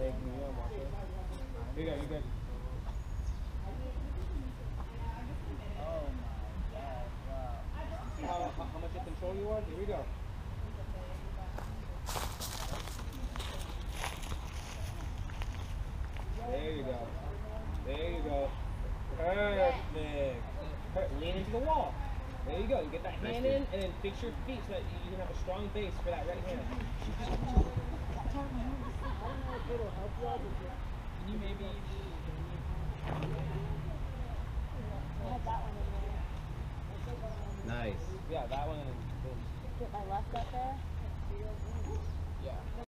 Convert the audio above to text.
Hey, can you watch it? You go, you good. Oh my god, wow. See how much in control you are? Here we go. There you go. There you go. Perfect. Lean into the wall. There you go. You get that hand in and then fix your feet so that you can have a strong base for that right hand. Can you maybe... Nice. Yeah, that one. Get my left up there. Yeah.